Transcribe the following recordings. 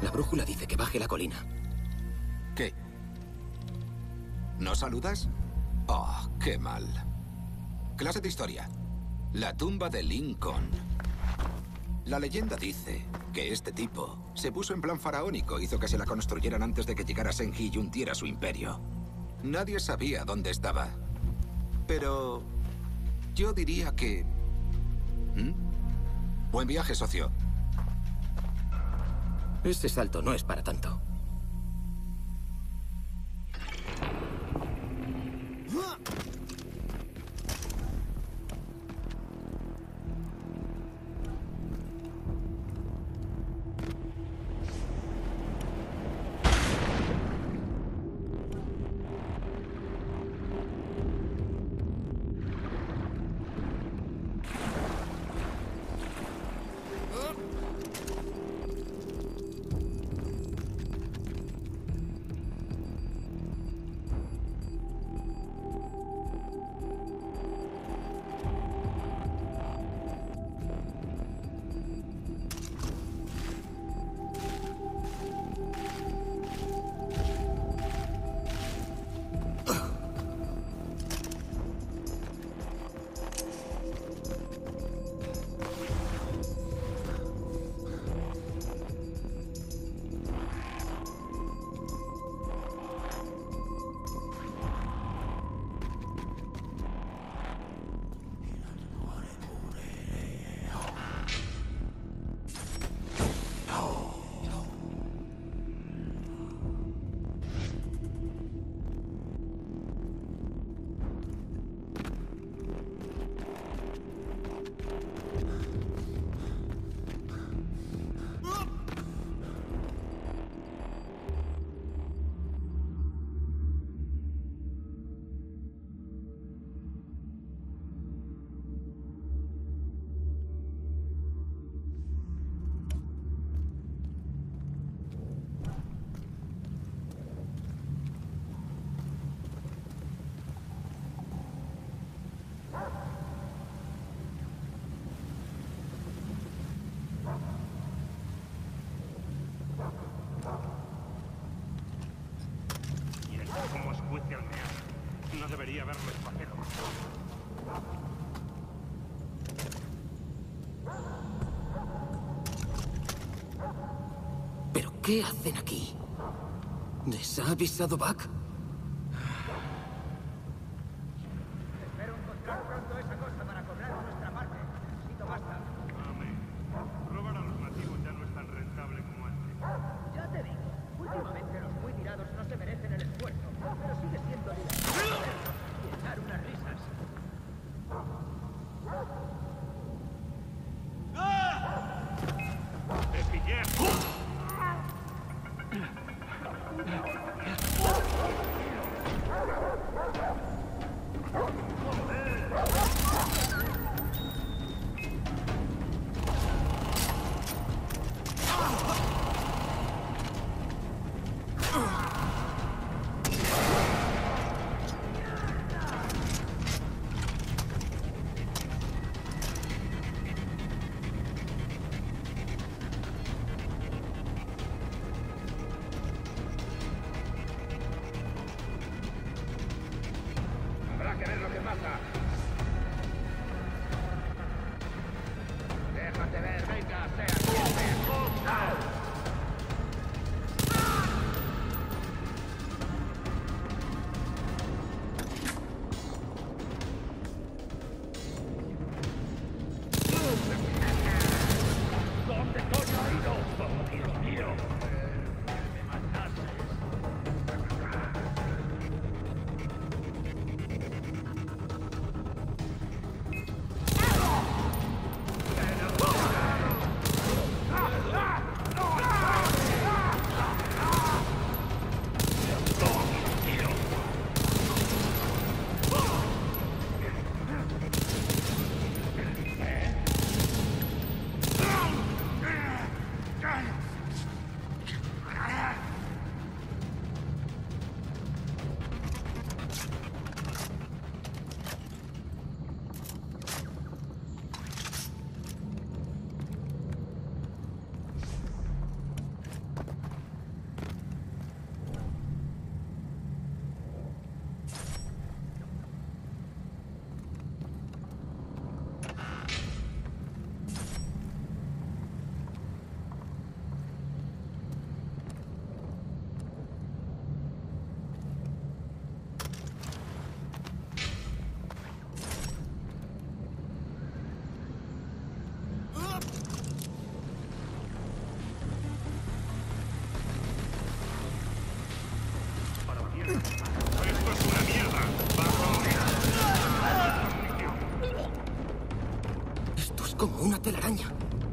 La brújula dice que baje la colina. ¿Qué? ¿No saludas? Oh, qué mal. Clase de historia. La tumba de Lincoln. La leyenda dice que este tipo se puso en plan faraónico, hizo que se la construyeran antes de que llegara Senji y hundiera su imperio. Nadie sabía dónde estaba. Pero yo diría que... Buen viaje, socio. Ese salto no es para tanto. Como escuece al mear. No debería haberlo espaciado. ¿Pero qué hacen aquí? ¿Les ha avisado Buck? Espero encontrar pronto esa cosa para cobrar nuestra parte. Necesito pasta. Amén. Robar a los nativos ya no es tan rentable como antes. Ya te digo, últimamente los muy tirados no se merecen el esfuerzo, pero sigue siendo divertido verlos y echar unas risas. ¡Te pillé! como una telaraña.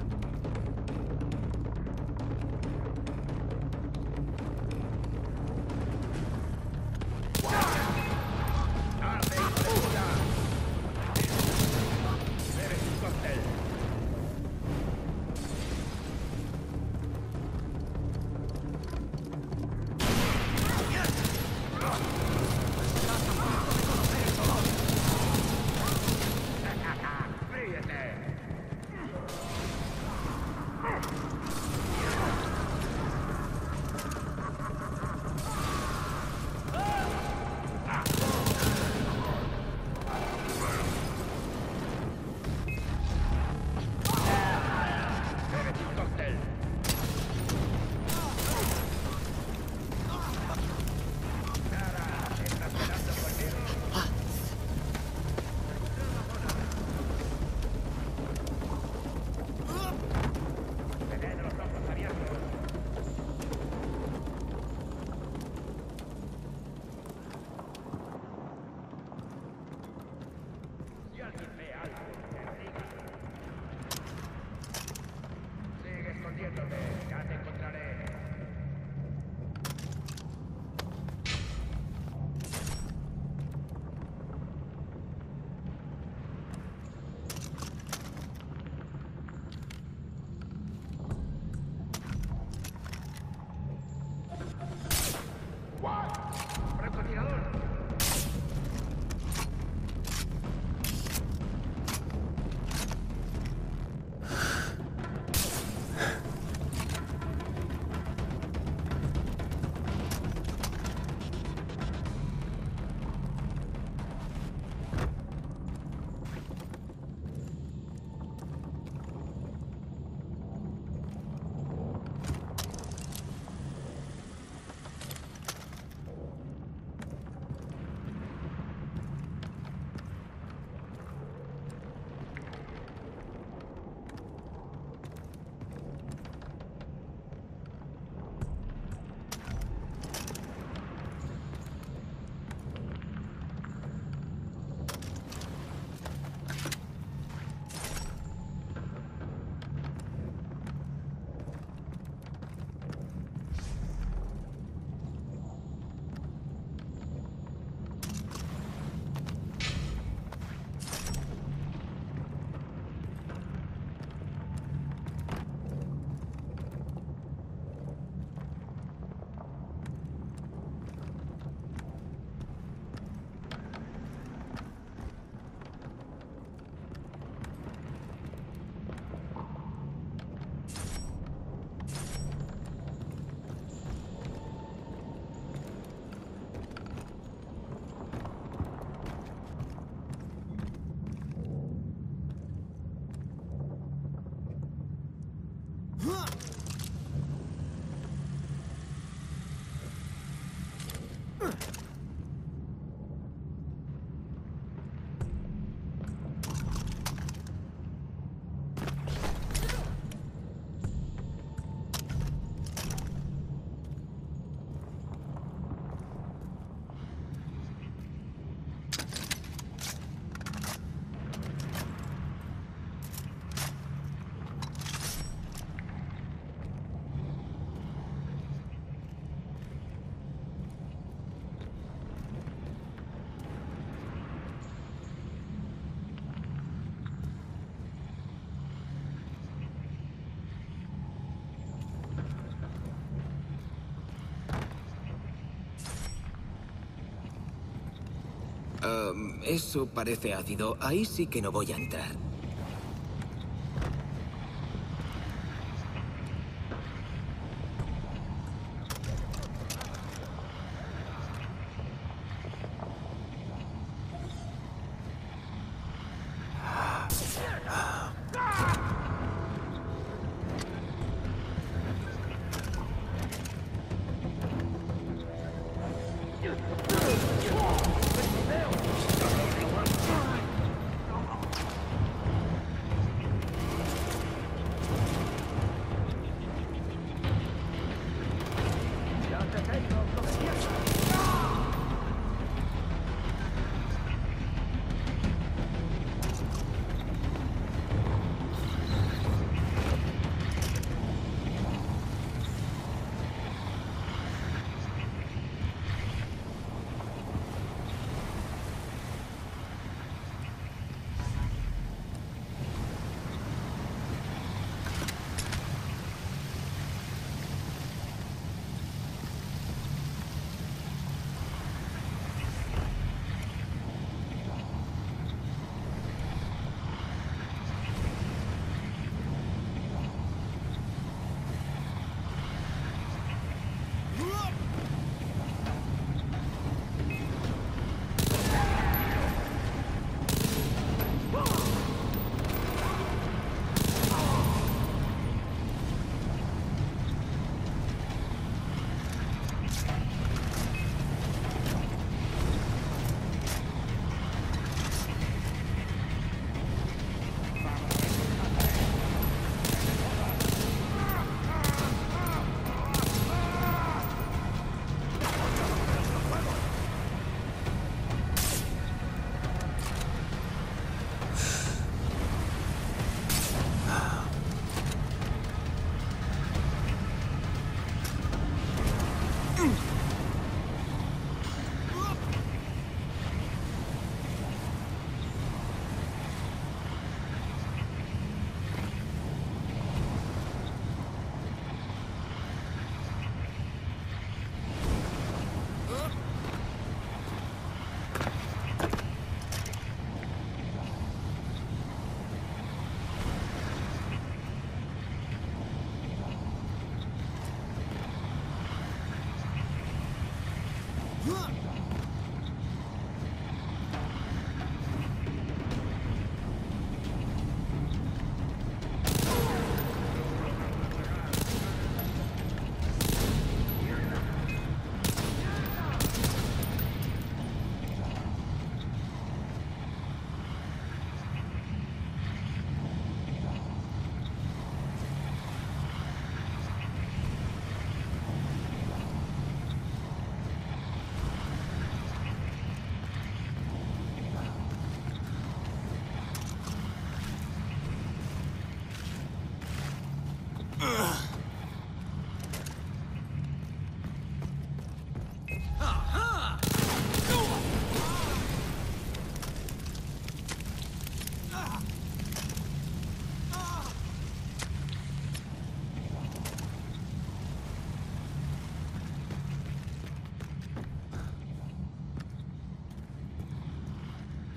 Eso parece ácido. Ahí sí que no voy a entrar.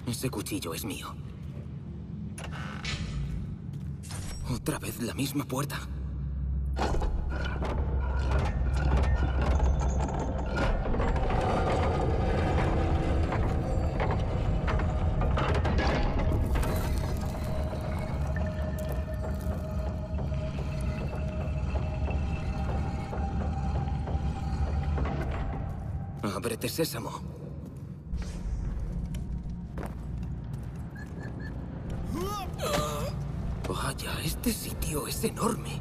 Ese cuchillo es mío. Otra vez la misma puerta. Ábrete, sésamo. Vaya, este sitio es enorme.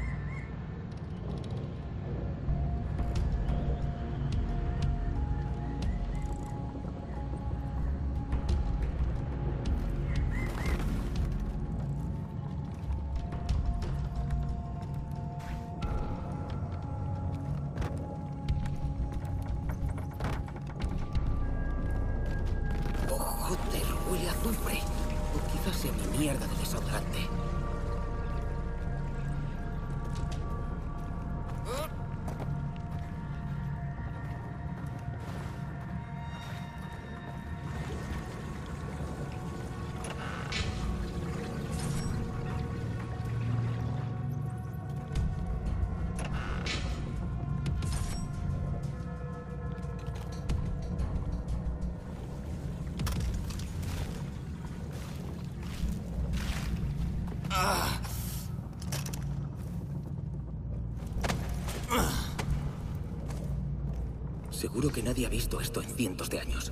Joder, huele a azufre. O quizás sea mi mierda de desodorante. Seguro que nadie ha visto esto en cientos de años.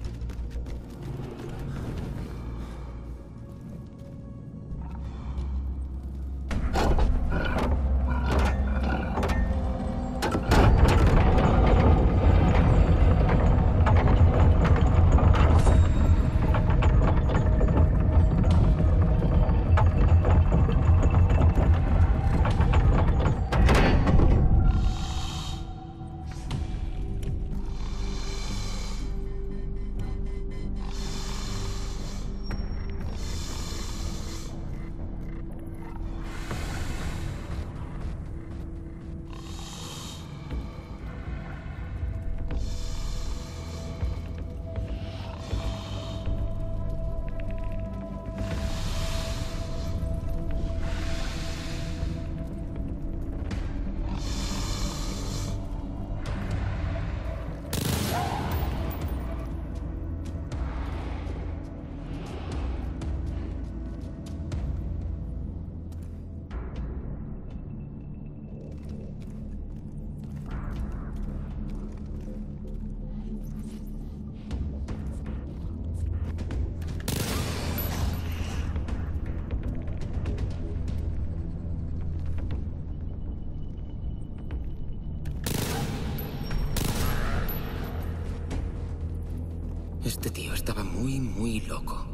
Este tío estaba muy loco.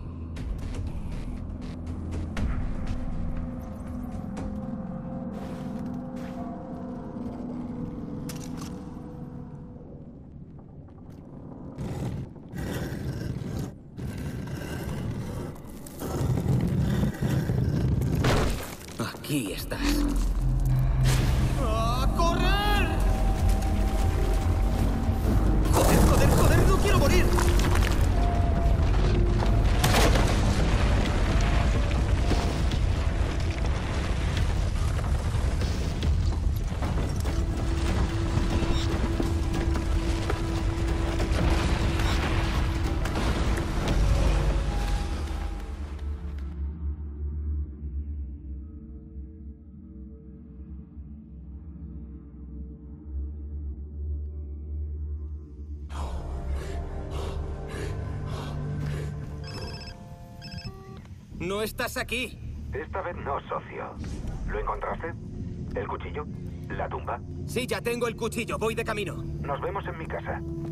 Aquí estás. ¡A correr! ¡Joder! ¡No quiero morir! ¡No estás aquí! Esta vez no, socio. ¿Lo encontraste? ¿El cuchillo? ¿La tumba? Sí, ya tengo el cuchillo. Voy de camino. Nos vemos en mi casa.